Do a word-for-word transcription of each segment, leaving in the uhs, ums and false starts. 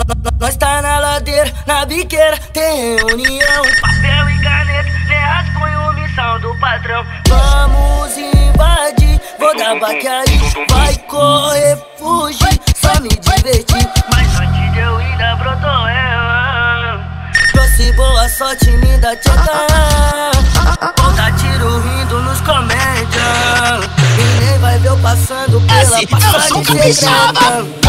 Nós tá na ladeira, na biqueira, tem reunião. Papel e caneta, nem rascunho, missão do patrão. Vamos invadir, vou dar baque aí. Vai correr, fugir, só me divertir. Mas antes de eu ir da brotou ela. Trouxe boa sorte, me dá tcheta. Vou dar tiro rindo nos comédia. E nem vai ver eu passando pela passagem secreta.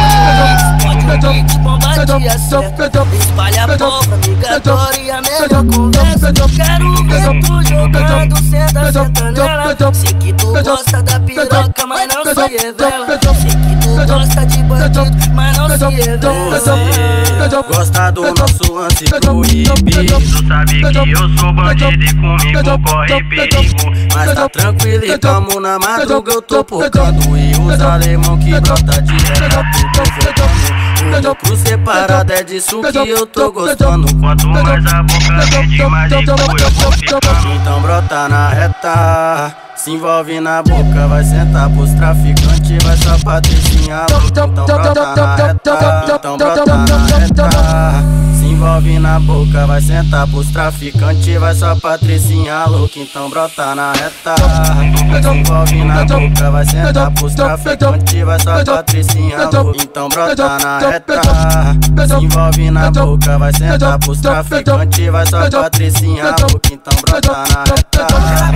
Bombadia certa, espalha a pólvora migratória, melhor conversa. Quero ver tu jogando, senta, senta nela. Sei que tu gosta da piroca, mas não se revela. Sei que tu gosta de bandido, mas não se revela. Você gosta do nosso lance proibido. Tu sabe que eu sou bandido e comigo corre perigo. Mas tá tranquilo e tamo na madruga, eu tô pocando. E os alemão que brota de rega, tudo voltando. O lucro separado é disso que eu tô gostando. Quanto mais a boca vende, mais rico eu vou ficando. Então brota na reta, se envolve na boca, vai sentar pros traficantes, vai só patricinha louca. Então brota na reta, então brota na reta, se envolve na boca, vai sentar pros traficantes, vai só patricinha louca. Então brota na reta, se envolve na boca, vai sentar pros traficantes, vai só patricinha louca. Então brota na reta, se envolve na boca, vai sentar pros traficantes, vai só patricinha louca. Então brota na reta.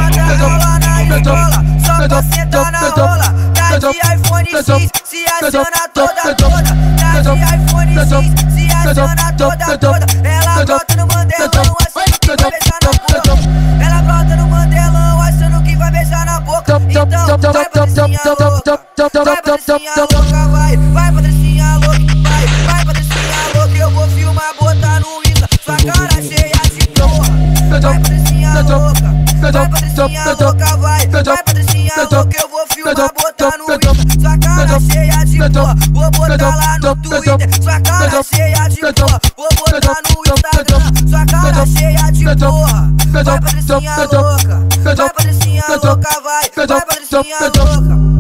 Só pra sentar na rola, tá de iPhone seis, se aciona toda toda. Tá de iPhone seis, se aciona toda toda. Ela brota no mandelão, achando que vai beijar na boca. Ela brota no mandelão, achando que vai beijar na boca. Então vai patricinha louca, vai patricinha louca, vai. Vai patricinha louca, vai. Vai patricinha louca, eu vou filmar, botar no Insta. Sua cara cheia de porra. Vai patricinha louca, vai patricinha louca, vai. Vai patricinha louca, eu vou filmar, botar no Insta. Sua cara cheia de porra, vou botar lá no Twitter. Sua cara cheia de porra, vou botar no Instagram. Sua cara cheia de porra. Vai patricinha louca, vai patricinha louca, vai. Vai patricinha louca.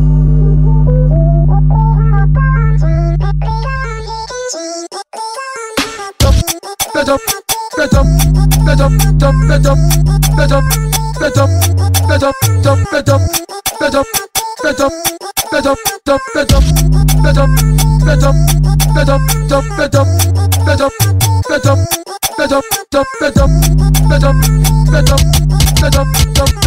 Stop.